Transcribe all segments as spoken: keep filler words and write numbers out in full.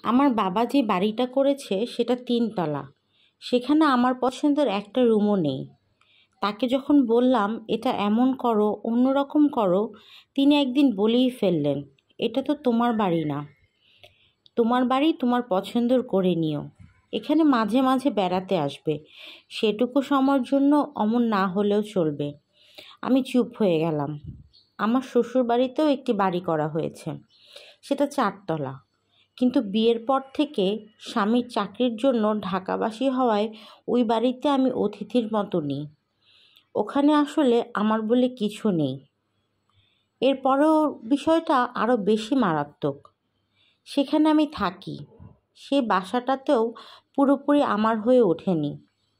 আমার বাবা যে বাড়িটা করেছে সেটা তিনতলা, সেখানে আমার পছন্দের একটা রুমও নেই। তাকে যখন বললাম এটা এমন করো, অন্যরকম করো, তিনি একদিন বলেই ফেললেন, এটা তো তোমার বাড়ি না, তোমার বাড়ি তোমার পছন্দর করে নিও, এখানে মাঝে মাঝে বেড়াতে আসবে, সেটুকু সময়ের জন্য অমন না হলেও চলবে। আমি চুপ হয়ে গেলাম। আমার শ্বশুর বাড়িতেও একটি বাড়ি করা হয়েছে, সেটা চারতলা, কিন্তু বিয়ের পর থেকে স্বামীর চাকরির জন্য ঢাকাবাসী হওয়ায় ওই বাড়িতে আমি অতিথির মতো নিই। ওখানে আসলে আমার বলে কিছু নেই। এরপরেও বিষয়টা আরও বেশি মারাত্মক। সেখানে আমি থাকি, সে বাসাটাতেও পুরোপুরি আমার হয়ে ওঠেনি।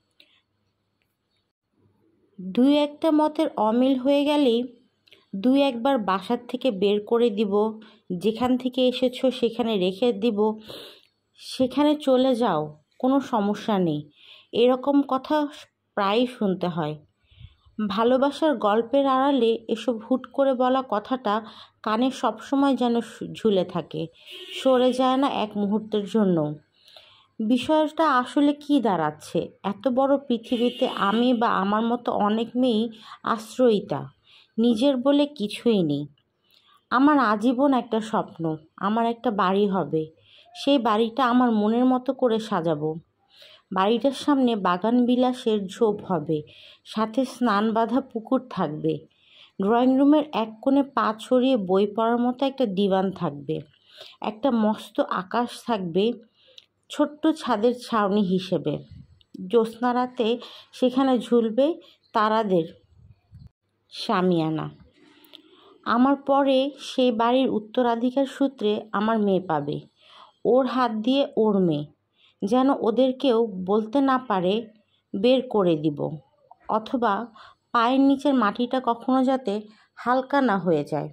দুই একটা মতের অমিল হয়ে গেলেই দুই একবার বাসার থেকে বের করে দিব, যেখান থেকে এসেছো সেখানে রেখে দিব, সেখানে চলে যাও, কোনো সমস্যা নেই, এরকম কথা প্রায়ই শুনতে হয়। ভালোবাসার গল্পের আড়ালে এসব হুট করে বলা কথাটা কানে সবসময় যেন ঝুলে থাকে, সরে যায় না এক মুহূর্তের জন্য। বিষয়টা আসলে কি দাঁড়াচ্ছে, এত বড় পৃথিবীতে আমি বা আমার মতো অনেক মেয়েই আশ্রয়িতা, নিজের বলে কিছুই নেই। আমার আজীবন একটা স্বপ্ন, আমার একটা বাড়ি হবে, সেই বাড়িটা আমার মনের মতো করে সাজাবো। বাড়িটার সামনে বাগান বিলাসের ঝোপ হবে, সাথে স্নান বাঁধা পুকুর থাকবে, ড্রয়িং রুমের এক কোণে পা ছড়িয়ে বই পড়ার মতো একটা দিওয়ান থাকবে, একটা মস্ত আকাশ থাকবে ছোট্ট ছাদের ছাউনি হিসেবে, জ্যোৎস্না রাতে সেখানে ঝুলবে তারাদের শামিয়ানা। আমার পরে সেই বাড়ির উত্তরাধিকার সূত্রে আমার মেয়ে পাবে, ওর হাত দিয়ে ওর মেয়ে, যেন ওদের কেউ বলতে না পারে বের করে দিব, অথবা পায়ের নিচের মাটিটা কখনো যাতে হালকা না হয়ে যায়।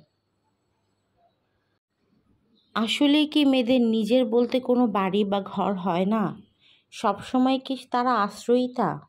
আসলেই কি মেয়েদের নিজের বলতে কোনো বাড়ি বা ঘর হয় না? সবসময় কি তারা আশ্রয়িতা?